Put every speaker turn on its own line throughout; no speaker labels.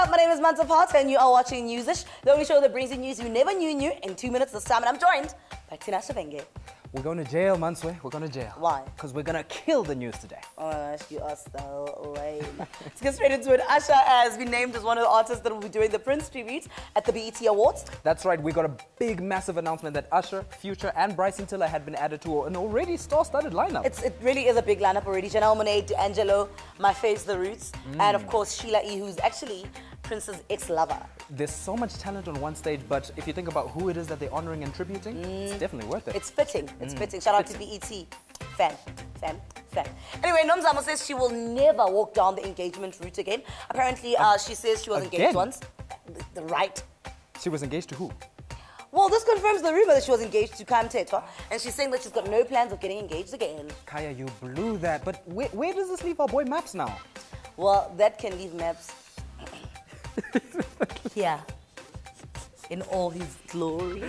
up? My name is Mantsoe and you are watching NewsISH, the only show that brings you news you never knew in 2 minutes this time. And I'm joined by Tinashe.
We're going to jail, Mantsoe. We're going to jail.
Why?
Because we're going to kill the news today.
Oh my gosh, you are so lame. Let's get straight into it. Usher has been named as one of the artists that will be doing the Prince tribute at the BET Awards.
That's right. We got a big, massive announcement that Usher, Future, and Bryson Tiller had been added to an already star-studded lineup.
It really is a big lineup already. Janelle Monáe, D'Angelo, My Face, The Roots, and of course Sheila E., who's actually Prince's ex-lover.
There's so much talent on one stage, but if you think about who it is that they're honoring and tributing, it's definitely worth it.
It's fitting. It's fitting. Shout out to BET. Fan. Anyway, Nomzamo says she will never walk down the engagement route again. Apparently, she says she was engaged once. Right.
She was engaged to who?
Well, this confirms the rumor that she was engaged to cahnnel, and she's saying that she's got no plans of getting engaged again.
Kaya, you blew that. But where does this leave our boy Maps now?
Well, that can leave Maps here in all his glory.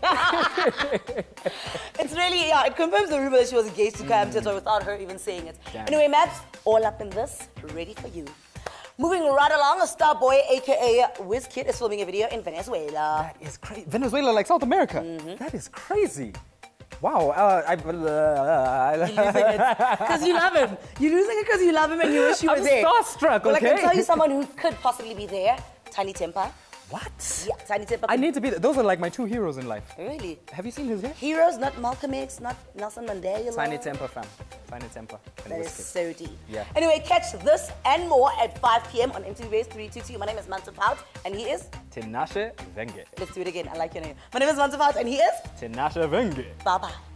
It's really, it confirms the rumor that she was engaged to cahnnel without her even saying it.
Damn.
Anyway, Maps, all up in this, ready for you. Moving right along, a star boy, aka WizKid, is filming a video in Venezuela.
That is crazy. Venezuela, like South America. That is crazy. Wow.
You're losing it because you love him. You're losing it because you love him and you wish you were there.
I'm starstruck,
Well,
okay?
I can tell you someone who could possibly be there. Tiny Temper.
What?
Yeah, Tiny Temper.
I need to be there. Those are like my two heroes in life.
Really?
Have you seen his hair?
Heroes, not Malcolm X, not Nelson Mandela.
Tiny Temper, fam. Tiny Temper.
That is so deep.
Yeah.
Anyway, catch this and more at 5 p.m. on MtvBase 322. My name is Mantsoe and he is
Tinashe Venge.
Let's do it again. I like your name. My name is Mantsoe and he is
Tinashe Venge.
Bye-bye.